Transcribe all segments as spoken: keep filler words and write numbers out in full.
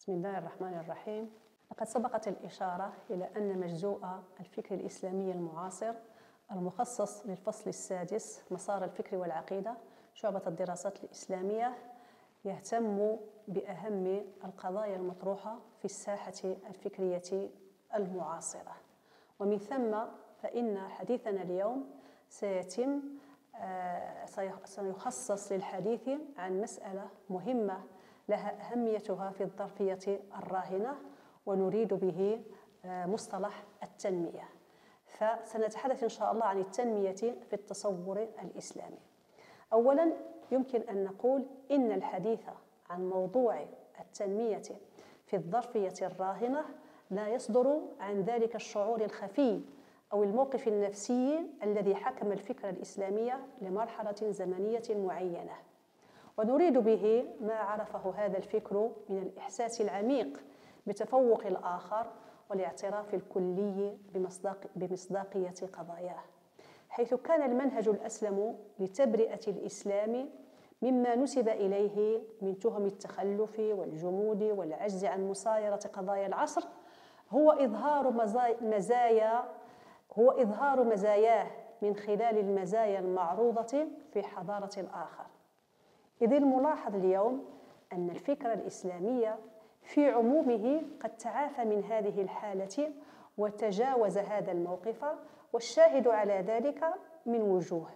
بسم الله الرحمن الرحيم. لقد سبقت الإشارة إلى أن مجزوء الفكر الإسلامي المعاصر المخصص للفصل السادس مسار الفكر والعقيدة شعبة الدراسات الإسلامية يهتم بأهم القضايا المطروحة في الساحة الفكرية المعاصرة، ومن ثم فإن حديثنا اليوم سيتم سيخصص للحديث عن مسألة مهمة لها أهميتها في الظرفية الراهنة، ونريد به مصطلح التنمية. فسنتحدث إن شاء الله عن التنمية في التصور الإسلامي. أولاً يمكن أن نقول إن الحديث عن موضوع التنمية في الظرفية الراهنة لا يصدر عن ذلك الشعور الخفي أو الموقف النفسي الذي حكم الفكر الإسلامي لمرحلة زمنية معينة، ونريد به ما عرفه هذا الفكر من الإحساس العميق بتفوق الآخر والاعتراف الكلي بمصداق بمصداقية قضاياه، حيث كان المنهج الأسلم لتبرئة الإسلام مما نسب إليه من تهم التخلف والجمود والعجز عن مصايرة قضايا العصر هو إظهار مزايا هو إظهار مزاياه من خلال المزايا المعروضة في حضارة الآخر. إذ الملاحظ اليوم أن الفكر الإسلامي في عمومه قد تعافى من هذه الحالة وتجاوز هذا الموقف، والشاهد على ذلك من وجوه.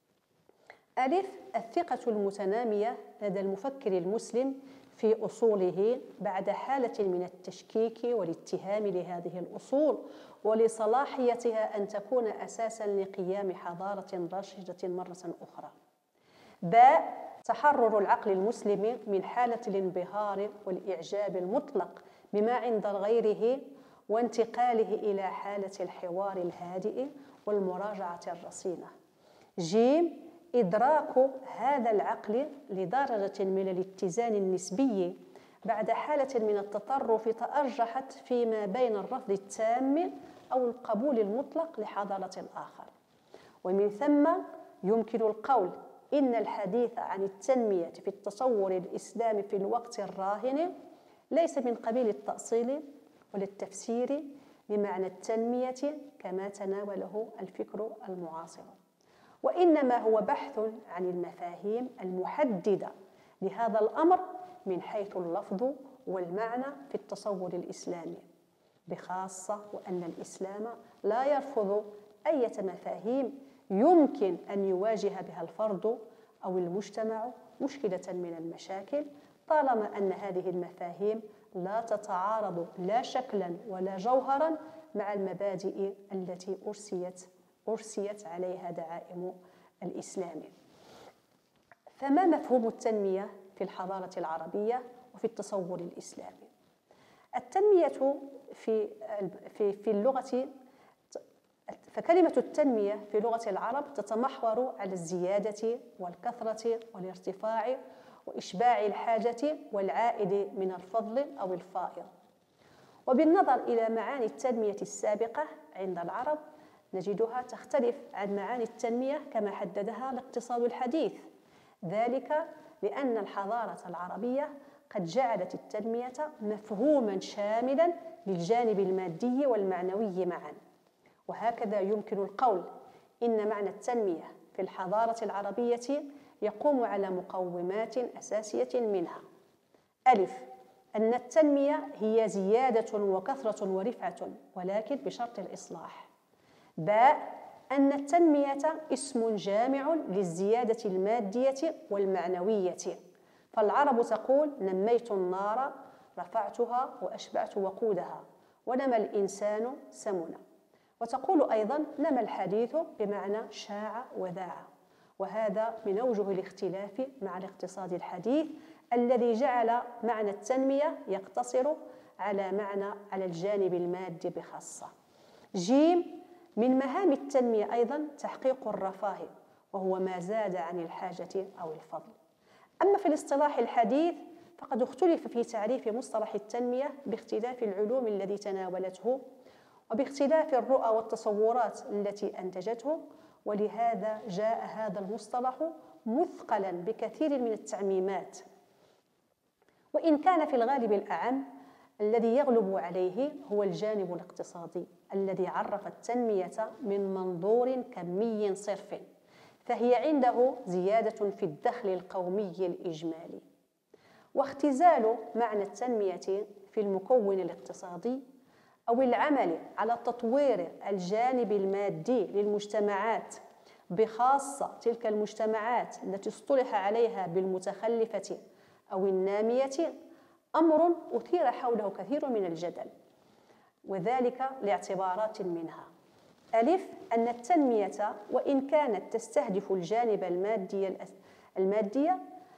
ألف: الثقة المتنامية لدى المفكر المسلم في أصوله بعد حالة من التشكيك والاتهام لهذه الأصول ولصلاحيتها أن تكون أساساً لقيام حضارة راشدة مرة أخرى. باء: تحرر العقل المسلم من حالة الانبهار والإعجاب المطلق بما عند غيره وانتقاله إلى حالة الحوار الهادئ والمراجعة الرصينة. جيم: إدراك هذا العقل لدرجة من الاتزان النسبي بعد حالة من التطرف تأرجحت فيما بين الرفض التام أو القبول المطلق لحضارة الآخر. ومن ثم يمكن القول إن الحديث عن التنمية في التصور الإسلامي في الوقت الراهن ليس من قبيل التأصيل ولا التفسير لمعنى التنمية كما تناوله الفكر المعاصر، وإنما هو بحث عن المفاهيم المحددة لهذا الأمر من حيث اللفظ والمعنى في التصور الإسلامي، بخاصة وأن الإسلام لا يرفض أي مفاهيم يمكن أن يواجه بها الفرد أو المجتمع مشكلة من المشاكل، طالما أن هذه المفاهيم لا تتعارض لا شكلاً ولا جوهراً مع المبادئ التي أرسيت أرسيت عليها دعائم الإسلام. فما مفهوم التنمية في الحضارة العربية وفي التصور الإسلامي؟ التنمية في في في اللغة فكلمة التنمية في لغة العرب تتمحور على الزيادة والكثرة والارتفاع وإشباع الحاجة والعائد من الفضل أو الفائض. وبالنظر إلى معاني التنمية السابقة عند العرب نجدها تختلف عن معاني التنمية كما حددها الاقتصاد الحديث، ذلك لأن الحضارة العربية قد جعلت التنمية مفهوما شاملا للجانب المادي والمعنوي معا. وهكذا يمكن القول إن معنى التنمية في الحضارة العربية يقوم على مقومات أساسية، منها: ألف: أن التنمية هي زيادة وكثرة ورفعة ولكن بشرط الإصلاح. باء: أن التنمية اسم جامع للزيادة المادية والمعنوية، فالعرب تقول: نميت النار رفعتها وأشبعت وقودها، ونمى الإنسان سمنا. وتقول أيضاً: نمى الحديث بمعنى شاع وذاع. وهذا من أوجه الاختلاف مع الاقتصاد الحديث الذي جعل معنى التنمية يقتصر على معنى على الجانب المادي بخاصة. جيم: من مهام التنمية أيضاً تحقيق الرفاه، وهو ما زاد عن الحاجة أو الفضل. أما في الاصطلاح الحديث فقد اختلف في تعريف مصطلح التنمية باختلاف العلوم التي تناولته وباختلاف الرؤى والتصورات التي أنتجته، ولهذا جاء هذا المصطلح مثقلاً بكثير من التعميمات، وإن كان في الغالب الأعم الذي يغلب عليه هو الجانب الاقتصادي الذي عرف التنمية من منظور كمي صرف، فهي عنده زيادة في الدخل القومي الإجمالي. واختزال معنى التنمية في المكون الاقتصادي أو العمل على تطوير الجانب المادي للمجتمعات، بخاصة تلك المجتمعات التي اصطلح عليها بالمتخلفة أو النامية، أمر أثير حوله كثير من الجدل، وذلك لاعتبارات منها: ألف، أن التنمية وإن كانت تستهدف الجانب المادي المادي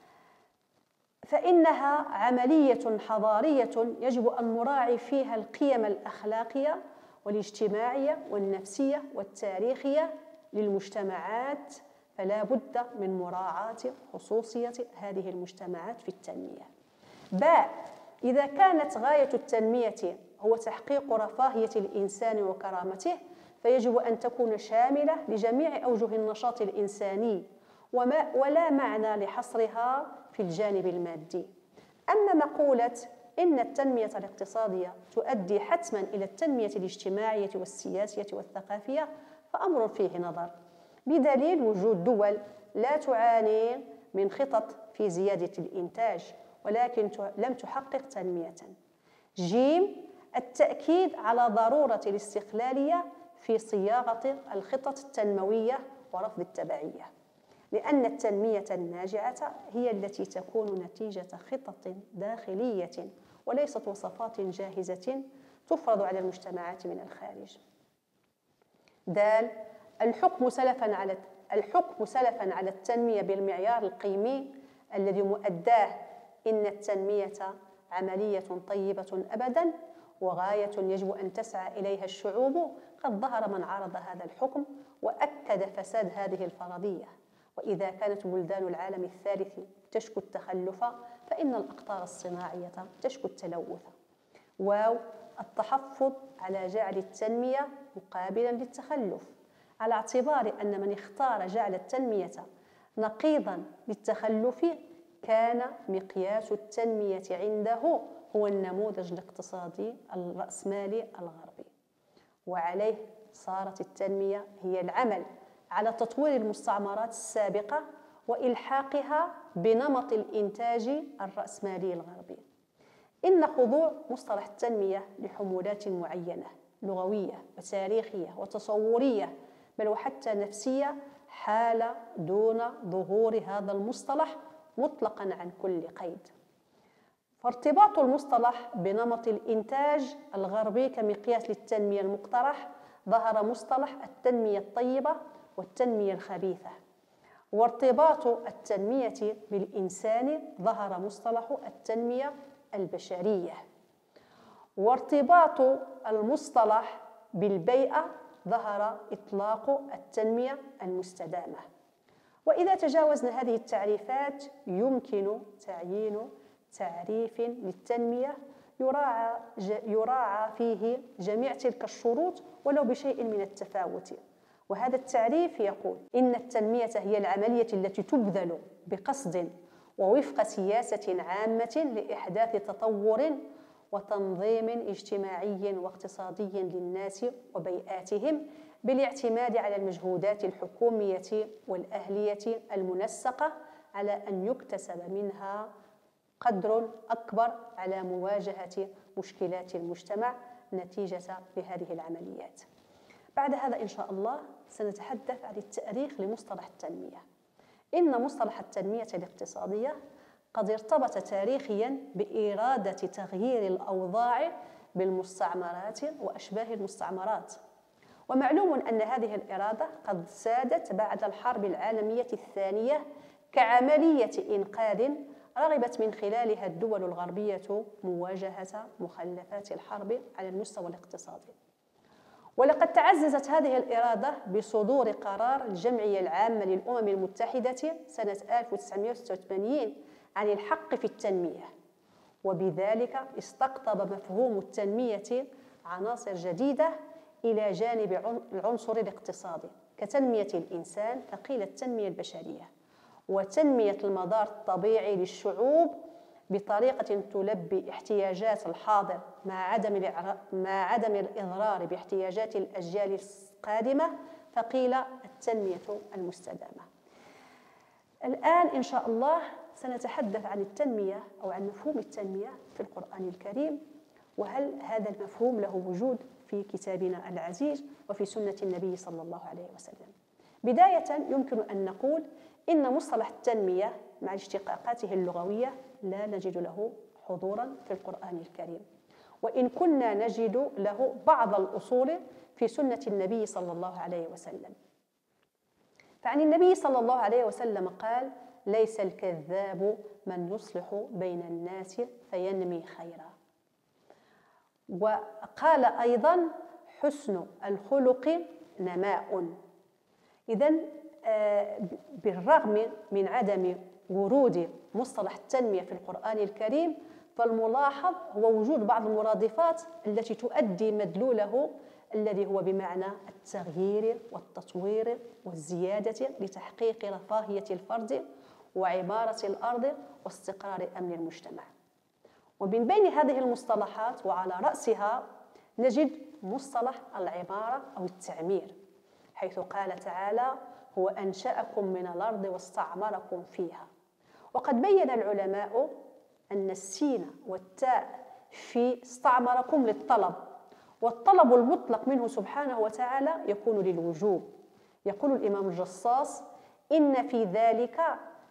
فإنها عملية حضارية يجب أن نراعي فيها القيم الأخلاقية والاجتماعية والنفسية والتاريخية للمجتمعات، فلا بد من مراعاة خصوصية هذه المجتمعات في التنمية. باء، إذا كانت غاية التنمية هو تحقيق رفاهية الإنسان وكرامته، فيجب أن تكون شاملة لجميع أوجه النشاط الإنساني، وما ولا معنى لحصرها في الجانب المادي. أما مقولة إن التنمية الاقتصادية تؤدي حتماً إلى التنمية الاجتماعية والسياسية والثقافية فأمر فيه نظر، بدليل وجود دول لا تعاني من خطط في زيادة الإنتاج ولكن لم تحقق تنمية. جيم، التأكيد على ضرورة الاستقلالية في صياغة الخطط التنموية ورفض التبعية، لأن التنمية الناجعة هي التي تكون نتيجة خطط داخلية وليست وصفات جاهزة تفرض على المجتمعات من الخارج. دال، الحكم سلفا على الحكم سلفا على التنمية بالمعيار القيمي الذي مؤداه إن التنمية عملية طيبة أبدا وغاية يجب أن تسعى إليها الشعوب، قد ظهر من عارض هذا الحكم وأكد فساد هذه الفرضية. وإذا كانت بلدان العالم الثالث تشكو التخلف فإن الأقطار الصناعية تشكو التلوث. واو، التحفظ على جعل التنمية مقابلا للتخلف، على اعتبار أن من اختار جعل التنمية نقيضا للتخلف كان مقياس التنمية عنده هو النموذج الاقتصادي الرأسمالي الغربي، وعليه صارت التنمية هي العمل على تطوير المستعمرات السابقة وإلحاقها بنمط الإنتاج الرأسمالي الغربي. إن خضوع مصطلح التنمية لحمولات معينة لغوية وتاريخية وتصورية بل وحتى نفسية حال دون ظهور هذا المصطلح مطلقا عن كل قيد. فارتباط المصطلح بنمط الإنتاج الغربي كمقياس للتنمية المقترح ظهر مصطلح التنمية الطيبة والتنمية الخبيثة، وارتباط التنمية بالإنسان ظهر مصطلح التنمية البشرية، وارتباط المصطلح بالبيئة ظهر إطلاق التنمية المستدامة. وإذا تجاوزنا هذه التعريفات يمكن تعيين تعريف للتنمية يراعى, يراعى فيه جميع تلك الشروط ولو بشيء من التفاوت. وهذا التعريف يقول إن التنمية هي العملية التي تبذل بقصد ووفق سياسة عامة لإحداث تطور وتنظيم اجتماعي واقتصادي للناس وبيئاتهم بالاعتماد على المجهودات الحكومية والأهلية المنسقة على أن يكتسب منها قدر أكبر على مواجهة مشكلات المجتمع نتيجة لهذه العمليات. بعد هذا إن شاء الله سنتحدث عن التأريخ لمصطلح التنمية. إن مصطلح التنمية الاقتصادية قد ارتبط تاريخياً بإرادة تغيير الأوضاع بالمستعمرات وأشباه المستعمرات، ومعلوم أن هذه الإرادة قد سادت بعد الحرب العالمية الثانية كعملية إنقاذ رغبت من خلالها الدول الغربية مواجهة مخلفات الحرب على المستوى الاقتصادي. ولقد تعززت هذه الإرادة بصدور قرار الجمعية العامة للأمم المتحدة سنة ألف وتسعمائة وستة وثمانين عن الحق في التنمية، وبذلك استقطب مفهوم التنمية عناصر جديدة إلى جانب العنصر الاقتصادي كتنمية الإنسان، فقيل التنمية البشرية، وتنمية المدار الطبيعي للشعوب بطريقة تلبي احتياجات الحاضر مع عدم مع عدم الإضرار باحتياجات الأجيال القادمة، فقيل التنمية المستدامة. الآن إن شاء الله سنتحدث عن التنمية أو عن مفهوم التنمية في القرآن الكريم، وهل هذا المفهوم له وجود في كتابنا العزيز وفي سنة النبي صلى الله عليه وسلم. بداية يمكن أن نقول إن مصطلح التنمية مع اشتقاقاته اللغوية لا نجد له حضوراً في القرآن الكريم، وإن كنا نجد له بعض الأصول في سنة النبي صلى الله عليه وسلم. فعن النبي صلى الله عليه وسلم قال: ليس الكذاب من يصلح بين الناس فينمي خيرا. وقال أيضاً: حسن الخلق نماء. إذن بالرغم من عدم ورود مصطلح التنمية في القرآن الكريم، فالملاحظ هو وجود بعض المرادفات التي تؤدي مدلوله الذي هو بمعنى التغيير والتطوير والزيادة لتحقيق رفاهية الفرد وعمارة الأرض واستقرار أمن المجتمع. ومن بين هذه المصطلحات وعلى رأسها نجد مصطلح العمارة أو التعمير، حيث قال تعالى: هو أنشأكم من الأرض واستعمركم فيها. وقد بين العلماء أن السين والتاء في استعمركم للطلب، والطلب المطلق منه سبحانه وتعالى يكون للوجوب. يقول الإمام الجصاص: إن في ذلك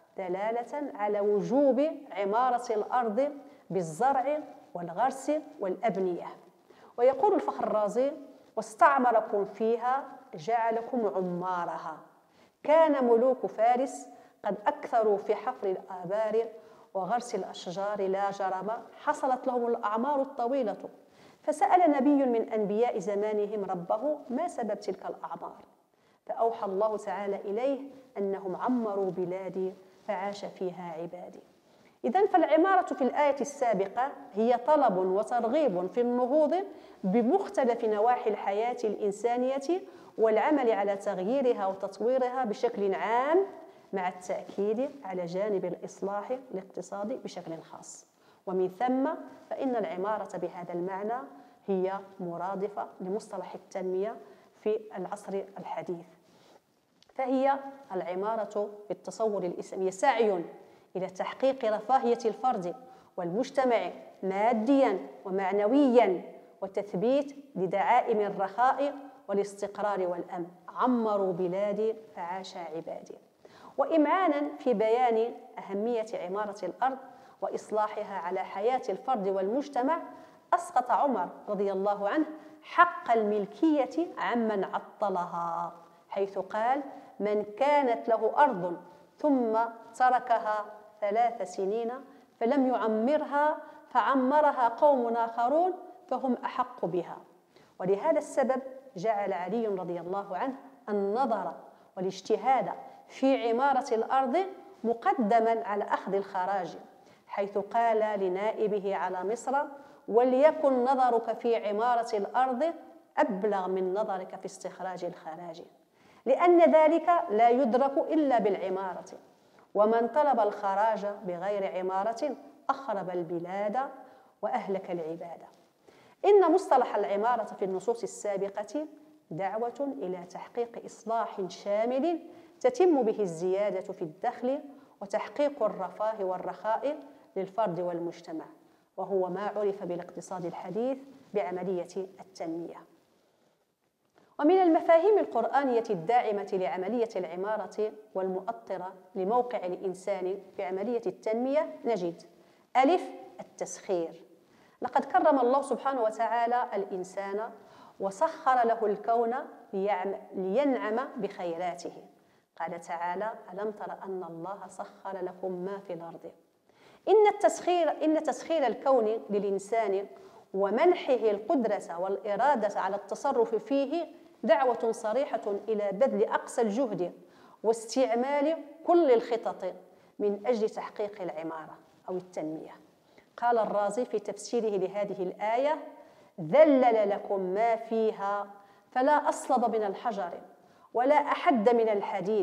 دلالة على وجوب عمارة الأرض بالزرع والغرس والأبنية. ويقول الفخر الرازي: واستعمركم فيها جعلكم عمارها. كان ملوك فارس قد أكثروا في حفر الآبار وغرس الأشجار، لا جرم حصلت لهم الأعمار الطويلة. فسأل نبي من أنبياء زمانهم ربه: ما سبب تلك الأعمار؟ فأوحى الله تعالى إليه أنهم عمروا بلادي فعاش فيها عبادي. إذن فالعمارة في الآية السابقة هي طلب وترغيب في النهوض بمختلف نواحي الحياة الإنسانية والعمل على تغييرها وتطويرها بشكل عام، مع التأكيد على جانب الإصلاح الاقتصادي بشكل خاص. ومن ثم فإن العمارة بهذا المعنى هي مرادفة لمصطلح التنمية في العصر الحديث. فهي العمارة في التصور الإسلامي سعي إلى تحقيق رفاهية الفرد والمجتمع مادياً ومعنوياً، وتثبيت لدعائم الرخاء والاستقرار والأمن. عمروا بلادي فعاش عبادي. وإمعاناً في بيان أهمية عمارة الأرض وإصلاحها على حياة الفرد والمجتمع، أسقط عمر رضي الله عنه حق الملكية عمن عطلها، حيث قال: من كانت له أرض ثم تركها ثلاث سنين فلم يعمرها فعمرها قوم آخرون فهم أحق بها. ولهذا السبب جعل علي رضي الله عنه النظر والاجتهاد في عمارة الأرض مقدما على أخذ الخراج، حيث قال لنائبه على مصر: وليكن نظرك في عمارة الأرض أبلغ من نظرك في استخراج الخراج، لأن ذلك لا يدرك إلا بالعمارة، ومن طلب الخراج بغير عمارة أخرب البلاد وأهلك العباد. إن مصطلح العمارة في النصوص السابقة دعوة إلى تحقيق إصلاح شامل تتم به الزيادة في الدخل وتحقيق الرفاه والرخاء للفرد والمجتمع، وهو ما عرف بالاقتصاد الحديث بعملية التنمية. ومن المفاهيم القرآنية الداعمة لعملية العمارة والمؤطرة لموقع الإنسان في عملية التنمية نجد: ألف، التسخير. لقد كرم الله سبحانه وتعالى الإنسان وسخر له الكون لينعم بخيراته. قال تعالى: ألم تر أن الله سخر لكم ما في الأرض. إن التسخير إن تسخير الكون للإنسان ومنحه القدرة والإرادة على التصرف فيه دعوة صريحة إلى بذل أقصى الجهد واستعمال كل الخطط من أجل تحقيق العمارة أو التنمية. قال الرازي في تفسيره لهذه الآية: ذلل لكم ما فيها فلا أصلب من الحجر ولا أحد من الحديد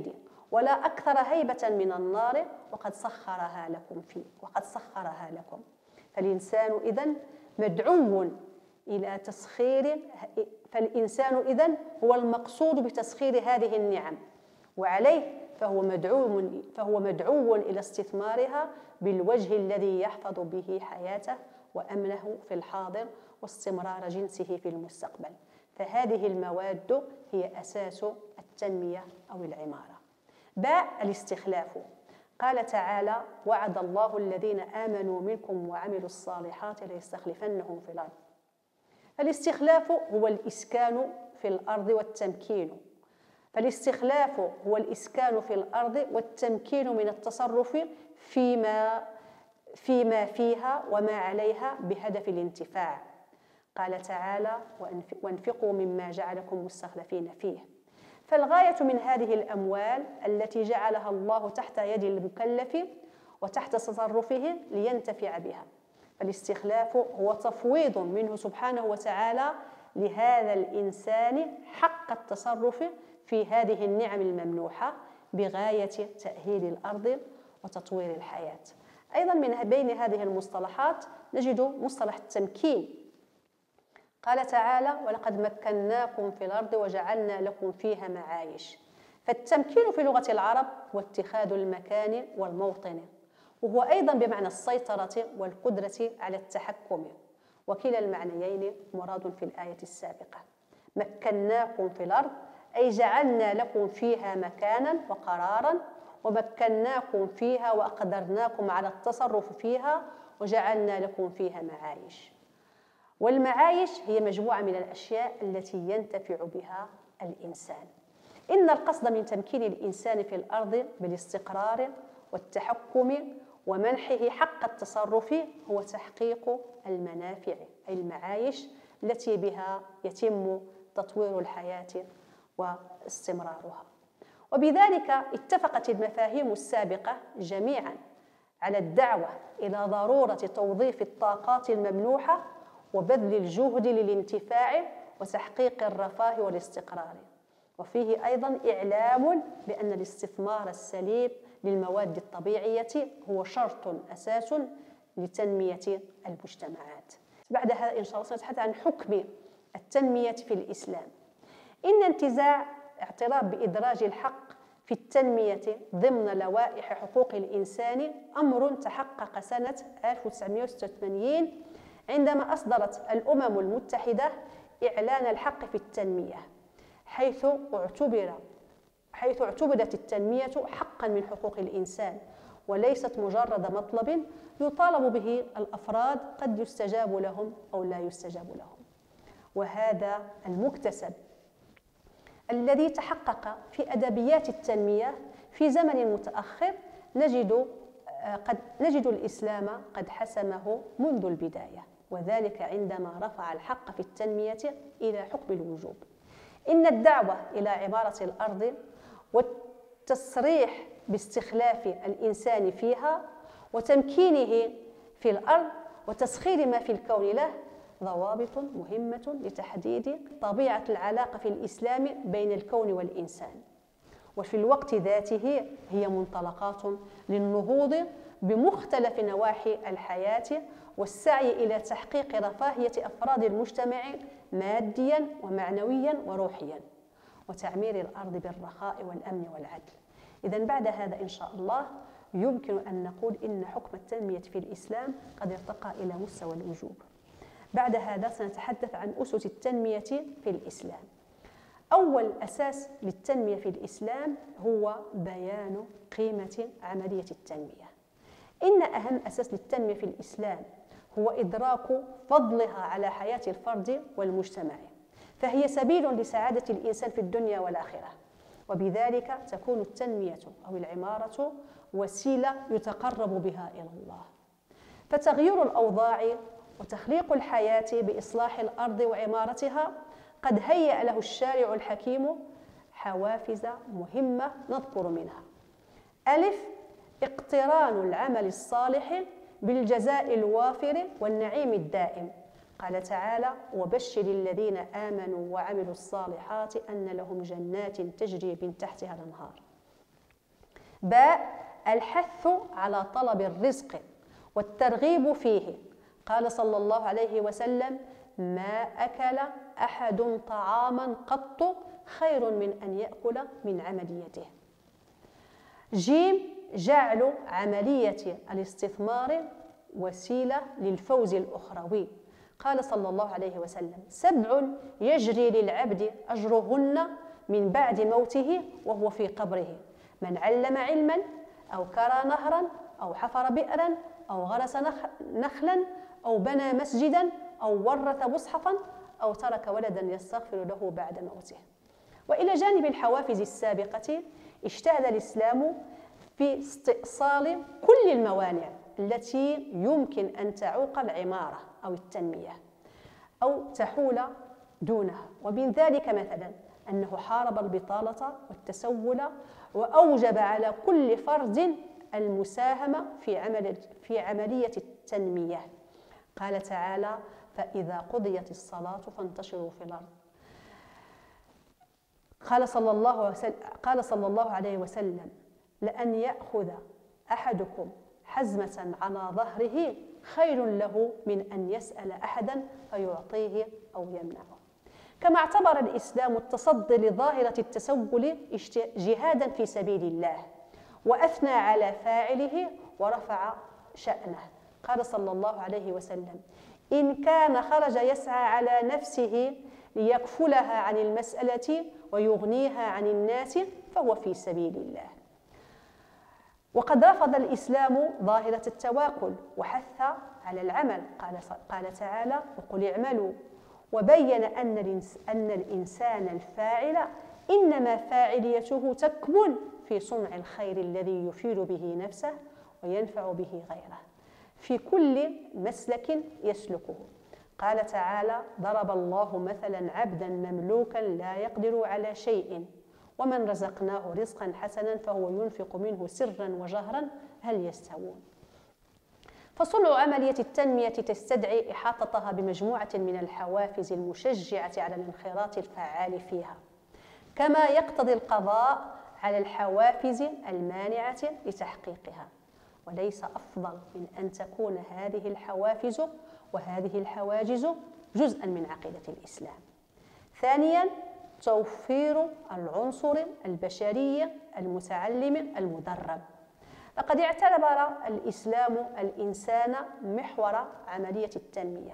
ولا أكثر هيبة من النار وقد سخرها لكم فيه وقد سخرها لكم. فالإنسان إذن مدعو إلى تسخير فالإنسان إذن هو المقصود بتسخير هذه النعم، وعليه فهو مدعو فهو مدعو إلى استثمارها بالوجه الذي يحفظ به حياته وأمنه في الحاضر واستمرار جنسه في المستقبل. فهذه المواد هي أساس التنمية أو العمارة. باء الاستخلاف. قال تعالى: وعد الله الذين آمنوا منكم وعملوا الصالحات ليستخلفنهم في الأرض. فالاستخلاف هو الإسكان في الأرض والتمكين فالاستخلاف هو الإسكان في الأرض والتمكين من التصرف فيما فيما فيها وما عليها بهدف الانتفاع. قال تعالى: وانفقوا مما جعلكم مستخلفين فيه. فالغاية من هذه الأموال التي جعلها الله تحت يد المكلف وتحت تصرفه لينتفع بها. فالاستخلاف هو تفويض منه سبحانه وتعالى لهذا الإنسان حق التصرف في هذه النعم الممنوحة بغاية تأهيل الأرض وتطوير الحياة. أيضا من بين هذه المصطلحات نجد مصطلح التمكين. قال تعالى: ولقد مكناكم في الأرض وجعلنا لكم فيها معايش. فالتمكين في لغة العرب هو اتخاذ المكان والموطن، وهو أيضا بمعنى السيطرة والقدرة على التحكم، وكلا المعنيين مراد في الآية السابقة. مكناكم في الأرض أي جعلنا لكم فيها مكانا وقرارا، ومكناكم فيها وأقدرناكم على التصرف فيها وجعلنا لكم فيها معايش. والمعايش هي مجموعة من الأشياء التي ينتفع بها الإنسان. إن القصد من تمكين الإنسان في الأرض بالاستقرار والتحكم ومنحه حق التصرف هو تحقيق المنافع أي المعايش التي بها يتم تطوير الحياة واستمرارها. وبذلك اتفقت المفاهيم السابقة جميعا على الدعوة إلى ضرورة توظيف الطاقات الممنوحة وبذل الجهد للانتفاع وتحقيق الرفاه والاستقرار. وفيه أيضا إعلام بأن الاستثمار السليم للمواد الطبيعية هو شرط أساس لتنمية المجتمعات. بعد هذا إن شاء الله سنتحدث عن حكم التنمية في الإسلام. إن انتزاع اعتراف بإدراج الحق في التنمية ضمن لوائح حقوق الإنسان أمر تحقق سنة ألف وتسعمائة وستة وثمانين عندما أصدرت الأمم المتحدة إعلان الحق في التنمية، حيث اعتبر حيث اعتبرت التنمية حقا من حقوق الإنسان وليست مجرد مطلب يطالب به الأفراد قد يستجاب لهم أو لا يستجاب لهم. وهذا المكتسب الذي تحقق في أدبيات التنمية في زمن متأخر نجد قد نجد الإسلام قد حسمه منذ البداية، وذلك عندما رفع الحق في التنمية إلى حكم الوجوب. إن الدعوة إلى عمارة الأرض والتصريح باستخلاف الإنسان فيها وتمكينه في الأرض وتسخير ما في الكون له ضوابط مهمة لتحديد طبيعة العلاقة في الإسلام بين الكون والإنسان، وفي الوقت ذاته هي منطلقات للنهوض بمختلف نواحي الحياة والسعي إلى تحقيق رفاهية أفراد المجتمع مادياً ومعنوياً وروحياً، وتعمير الأرض بالرخاء والأمن والعدل. إذن بعد هذا إن شاء الله يمكن أن نقول إن حكم التنمية في الإسلام قد ارتقى إلى مستوى الوجوب. بعد هذا سنتحدث عن أسس التنمية في الإسلام. أول أساس للتنمية في الإسلام هو بيان قيمة عملية التنمية. إن أهم أساس للتنمية في الإسلام هو إدراك فضلها على حياة الفرد والمجتمع، فهي سبيل لسعادة الإنسان في الدنيا والآخرة، وبذلك تكون التنمية أو العمارة وسيلة يتقرب بها إلى الله. فتغيير الأوضاع وتخليق الحياة بإصلاح الأرض وعمارتها قد هيأ له الشارع الحكيم حوافز مهمة نذكر منها: ألف، اقتران العمل الصالح بالجزاء الوافر والنعيم الدائم. قال تعالى: وبشر الذين آمنوا وعملوا الصالحات أن لهم جنات تجري من تحتها الأنهار. باء الحث على طلب الرزق والترغيب فيه. قال صلى الله عليه وسلم: ما أكل أحد طعاما قط خير من أن يأكل من عمل يده. جيم جعل عملية الاستثمار وسيلة للفوز الأخروي. قال صلى الله عليه وسلم: سبع يجري للعبد أجرهن من بعد موته وهو في قبره: من علم علما، أو كرى نهرا، أو حفر بئرا، أو غرس نخلا، أو بنى مسجدا، أو ورث مصحفا، أو ترك ولدا يستغفر له بعد موته. وإلى جانب الحوافز السابقة، اجتهد الإسلام في استئصال كل الموانع التي يمكن أن تعوق العمارة أو التنمية أو تحول دونها، ومن ذلك مثلا أنه حارب البطالة والتسول، وأوجب على كل فرد المساهمة في عمل في عملية التنمية. قال تعالى: فإذا قضيت الصلاة فانتشروا في الأرض. قال صلى الله وسلم قال صلى الله عليه وسلم: لأن يأخذ أحدكم حزمة على ظهره خير له من أن يسأل أحدا فيعطيه أو يمنعه. كما اعتبر الإسلام التصدي لظاهرة التسول جهادا في سبيل الله، وأثنى على فاعله ورفع شأنه. قال صلى الله عليه وسلم: إن كان خرج يسعى على نفسه ليكفلها عن المسألة ويغنيها عن الناس فهو في سبيل الله. وقد رفض الإسلام ظاهرة التواكل وحث على العمل. قال قال تعالى: وقل اعملوا، وبين أن أن الإنسان الفاعل إنما فاعليته تكمن في صنع الخير الذي يفيد به نفسه وينفع به غيره في كل مسلك يسلكه. قال تعالى: ضرب الله مثلا عبدا مملوكا لا يقدر على شيء ومن رزقناه رزقا حسنا فهو ينفق منه سرا وجهرا هل يستوون. فصنع عملية التنمية تستدعي إحاطتها بمجموعة من الحوافز المشجعة على الانخراط الفعال فيها، كما يقتضي القضاء على الحوافز المانعة لتحقيقها. وليس أفضل من أن تكون هذه الحوافز وهذه الحواجز جزءا من عقيدة الإسلام. ثانيا، توفير العنصر البشري المتعلم المدرب. لقد اعتبر الإسلام الإنسان محور عملية التنمية،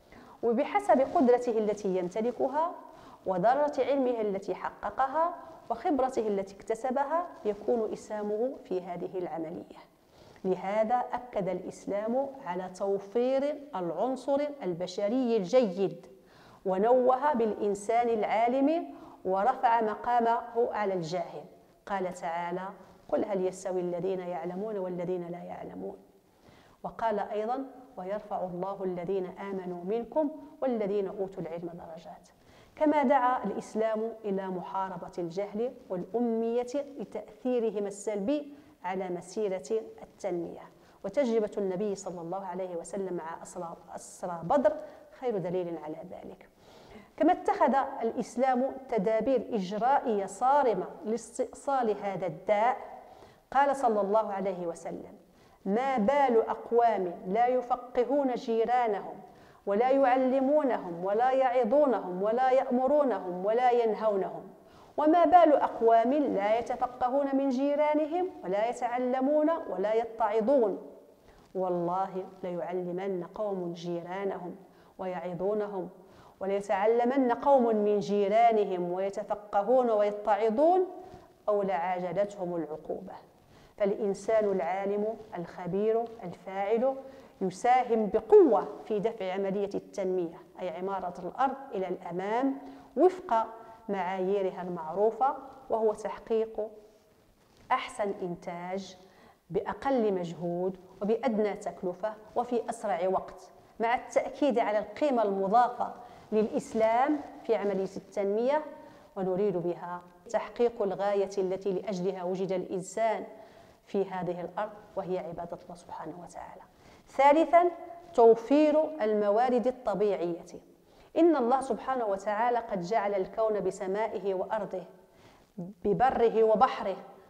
وبحسب قدرته التي يمتلكها ودرجة علمه التي حققها وخبرته التي اكتسبها يكون إسهامه في هذه العملية. لهذا أكد الإسلام على توفير العنصر البشري الجيد، ونوه بالإنسان العالم ورفع مقامه على الجاهل. قال تعالى: قل هل يستوي الذين يعلمون والذين لا يعلمون. وقال أيضا: ويرفع الله الذين آمنوا منكم والذين أوتوا العلم درجات. كما دعا الإسلام إلى محاربة الجهل والأمية لتأثيرهما السلبي على مسيرة التنمية. وتجربة النبي صلى الله عليه وسلم مع أسرى بدر خير دليل على ذلك. كما اتخذ الإسلام تدابير إجرائية صارمة لاستئصال هذا الداء. قال صلى الله عليه وسلم: ما بال أقوام لا يفقهون جيرانهم ولا يعلمونهم ولا يعظونهم ولا يأمرونهم ولا ينهونهم، وما بال أقوام لا يتفقهون من جيرانهم ولا يتعلمون ولا يتعظون، والله ليعلمن قوم جيرانهم ويعظونهم وليتعلمن قوم من جيرانهم ويتفقهون ويتعظون أو لعاجلتهم العقوبة. فالإنسان العالم الخبير الفاعل يساهم بقوة في دفع عملية التنمية، أي عمارة الأرض إلى الأمام وفق معاييرها المعروفة، وهو تحقيق أحسن إنتاج بأقل مجهود وبأدنى تكلفة وفي أسرع وقت، مع التأكيد على القيمة المضافة للإسلام في عملية التنمية، ونريد بها تحقيق الغاية التي لأجلها وجد الإنسان في هذه الأرض، وهي عبادة الله سبحانه وتعالى. ثالثاً، توفير الموارد الطبيعية. إن الله سبحانه وتعالى قد جعل الكون بسمائه وأرضه ببره وبحره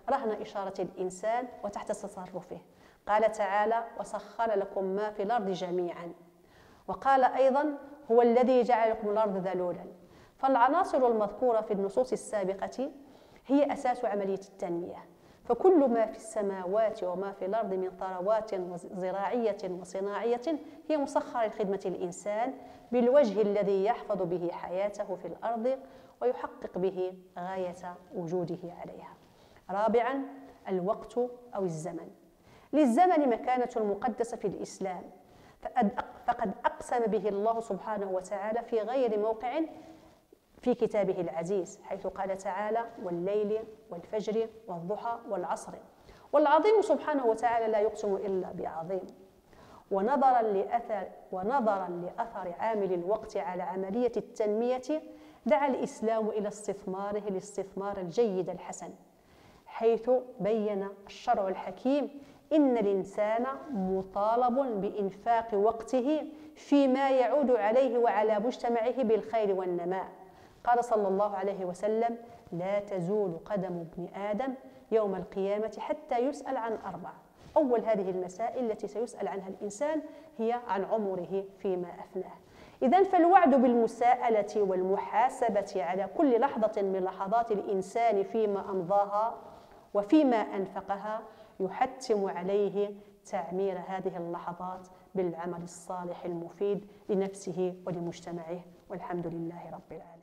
رهن إشارة الإنسان وتحت تصرفه. قال تعالى: وسخر لكم ما في الأرض جميعا. وقال أيضا: هو الذي جعل لكم الأرض ذلولا. فالعناصر المذكورة في النصوص السابقة هي أساس عملية التنمية، فكل ما في السماوات وما في الأرض من ثروات زراعية وصناعية هي مسخرة لخدمة الإنسان بالوجه الذي يحفظ به حياته في الأرض ويحقق به غاية وجوده عليها. رابعا، الوقت أو الزمن. للزمن مكانة مقدسة في الإسلام، فقد أقسم به الله سبحانه وتعالى في غير موقع في كتابه العزيز، حيث قال تعالى: والليل والفجر والضحى والعصر. والعظيم سبحانه وتعالى لا يقسم إلا بعظيم. ونظرا لأثر, ونظرا لأثر عامل الوقت على عملية التنمية، دعا الإسلام إلى استثماره الاستثمار الجيد الحسن، حيث بين الشرع الحكيم إن الإنسان مطالب بإنفاق وقته فيما يعود عليه وعلى مجتمعه بالخير والنماء. قال صلى الله عليه وسلم: لا تزول قدم ابن آدم يوم القيامة حتى يسأل عن أربع. أول هذه المسائل التي سيسأل عنها الإنسان هي عن عمره فيما أفناه. إذن فالوعد بالمساءلة والمحاسبة على كل لحظة من لحظات الإنسان فيما أمضاها وفيما أنفقها يحتم عليه تعمير هذه اللحظات بالعمل الصالح المفيد لنفسه ولمجتمعه، والحمد لله رب العالمين.